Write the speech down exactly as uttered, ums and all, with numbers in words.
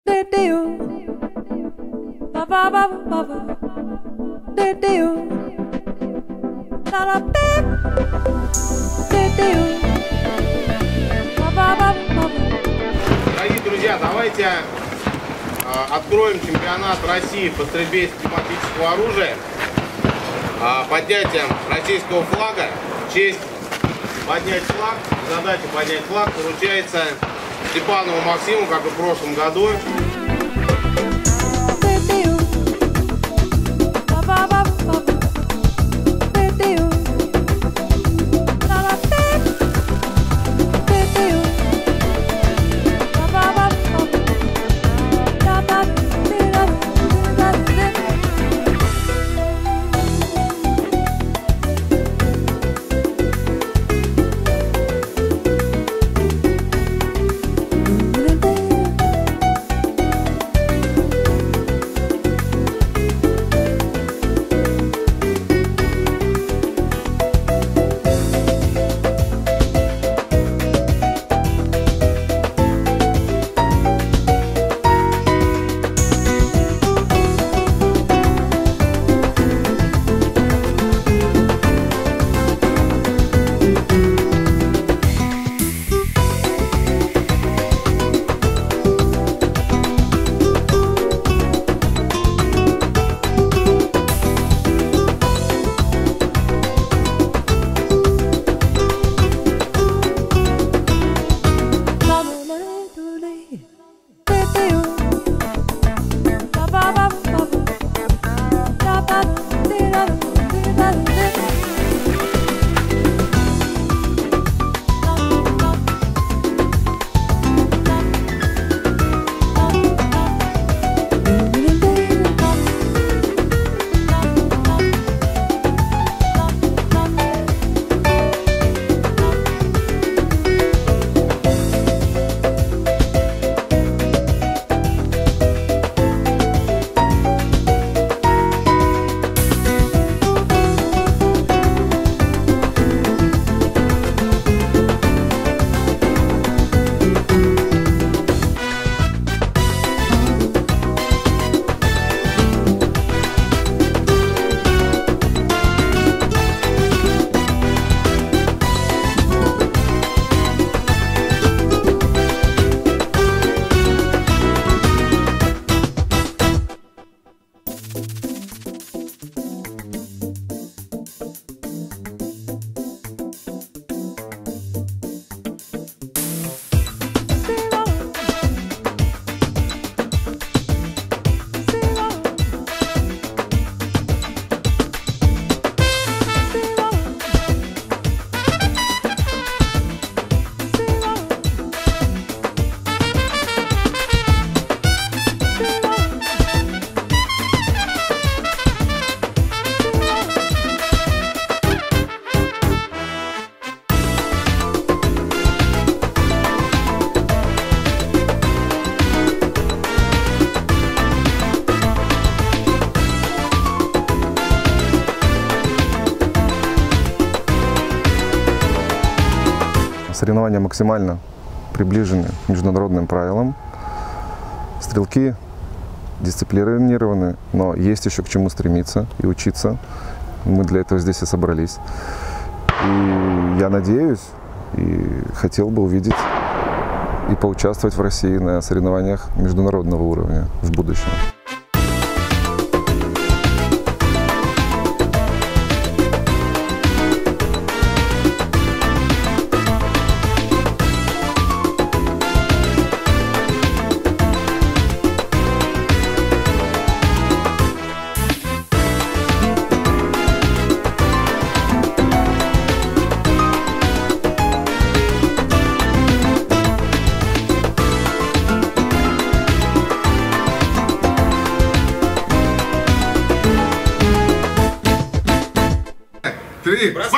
Дорогие друзья, давайте э, откроем чемпионат России по стрельбе из пневматического оружия э, поднятием российского флага. В честь поднять флаг, задача поднять флаг поручается Степанову Максиму, как и в прошлом году. Соревнования максимально приближены к международным правилам. Стрелки дисциплинированы, но есть еще к чему стремиться и учиться. Мы для этого здесь и собрались. И я надеюсь и хотел бы увидеть и поучаствовать в России на соревнованиях международного уровня в будущем. Три.